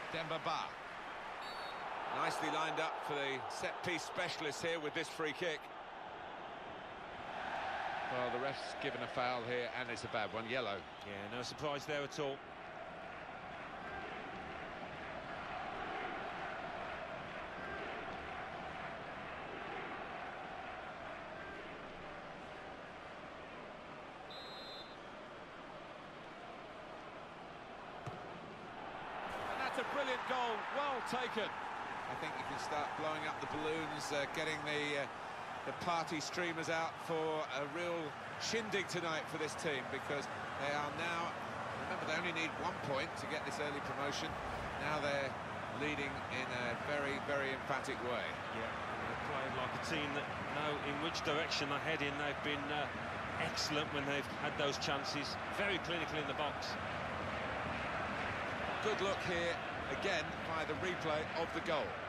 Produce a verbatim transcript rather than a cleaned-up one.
Demba Ba. Nicely lined up for the set-piece specialist here with this free kick. Well, the ref's given a foul here, and it's a bad one, yellow. Yeah, no surprise there at all. And that's a brilliant goal, well taken. I think you can start blowing up the balloons, uh, getting the uh, the party streamers out for a real shindig tonight for this team, because they are now, remember, they only need one point to get this early promotion. Now they're leading in a very, very emphatic way. Yeah, they're playing like a team that know in which direction they're heading. They've been uh, excellent when they've had those chances, very clinical in the box. Good look here, again, by the replay of the goal.